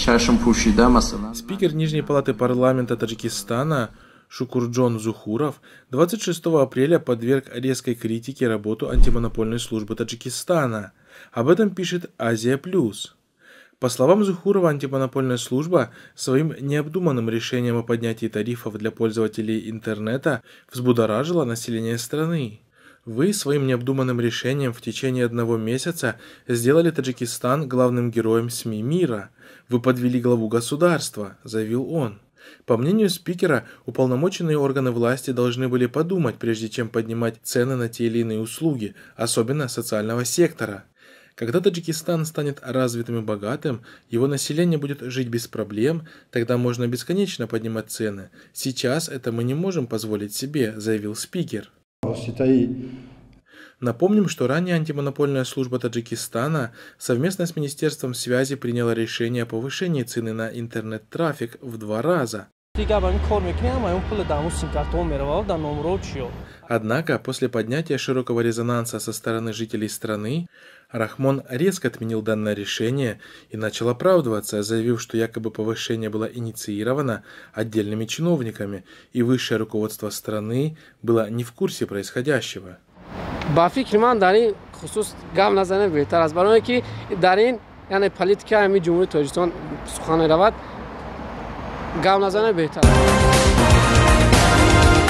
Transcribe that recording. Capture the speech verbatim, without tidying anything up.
Спикер Нижней палаты парламента Таджикистана Шукурджон Зухуров двадцать шестого апреля подверг резкой критике работу антимонопольной службы Таджикистана. Об этом пишет Азия Плюс. По словам Зухурова, антимонопольная служба своим необдуманным решением о поднятии тарифов для пользователей интернета взбудоражила население страны. Вы своим необдуманным решением в течение одного месяца сделали Таджикистан главным героем СМИ мира. Вы подвели главу государства, заявил он. По мнению спикера, уполномоченные органы власти должны были подумать, прежде чем поднимать цены на те или иные услуги, особенно социального сектора. Когда Таджикистан станет развитым и богатым, его население будет жить без проблем, тогда можно бесконечно поднимать цены. Сейчас это мы не можем позволить себе, заявил спикер. Напомним, что ранее антимонопольная служба Таджикистана совместно с Министерством связи приняла решение о повышении цены на интернет-трафик в два раза. Однако, после поднятия широкого резонанса со стороны жителей страны, Рахмон резко отменил данное решение и начал оправдываться, заявив, что якобы повышение было инициировано отдельными чиновниками, и высшее руководство страны было не в курсе происходящего. با فکر من در این خصوص گام نزنه بهتر است برای اینکه در این یعنی پالیتیکا همین جمهوری تاجیکستان سخن رود گام نزنه بهتر است